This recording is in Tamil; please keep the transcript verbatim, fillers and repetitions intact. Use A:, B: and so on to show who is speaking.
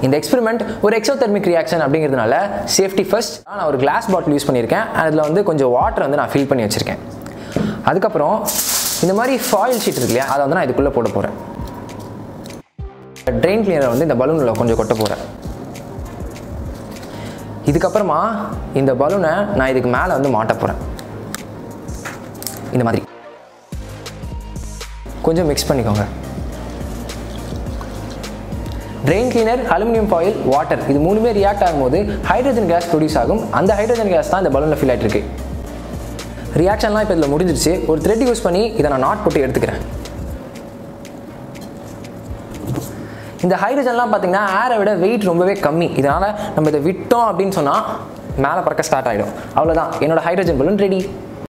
A: இந்த எக்ஸ்பெரிமெண்ட் ஒரு எக்ஸோதெர்மிக் ரியாக்ஷன் அப்படிங்கிறதுனால சேஃப்டி ஃபர்ஸ்ட் நான் ஒரு கிளாஸ் பாட்டில் யூஸ் பண்ணியிருக்கேன். அதில் வந்து கொஞ்சம் வாட்டர் வந்து நான் ஃபில் பண்ணி வச்சுருக்கேன். அதுக்கப்புறம் இந்த மாதிரி ஃபாயில் ஷீட் இருக்கு இல்லையா, அதை வந்து நான் இதுக்குள்ளே போட போகிறேன். ட்ரெயின் கிளீனரை வந்து இந்த பலூனில் கொஞ்சம் கொட்ட போகிறேன். இதுக்கப்புறமா இந்த பலூனை நான் இதுக்கு மேலே வந்து மாட்ட போகிறேன். இந்த மாதிரி கொஞ்சம் மிக்ஸ் பண்ணிக்கோங்க. Drain cleaner, aluminium foil, water இது மூணுமே ரியாக்ட் ஆகும்போது ஹைட்ரஜன் கேஸ் ப்ரொடியூஸ் ஆகும். அந்த ஹைட்ரஜன் கேஸ் தான் இந்த பலூனில் ஃபில் ஆகிட்டு இருக்கு. ரியாக்ஷன்லாம் இப்போ இதில் முடிஞ்சிருச்சு. ஒரு த்ரெட் யூஸ் பண்ணி இதை நான் நாட் போட்டு எடுத்துக்கிறேன். இந்த ஹைட்ரஜன்லாம் பார்த்தீங்கன்னா ஏரை விட வெயிட் ரொம்பவே கம்மி. இதனால் நம்ம இதை விட்டோம் அப்படின்னு சொன்னால் மேலே பறக்க ஸ்டார்ட் ஆகிடும். அவ்வளோதான், என்னோட ஹைட்ரஜன் பலூன் ரெடி.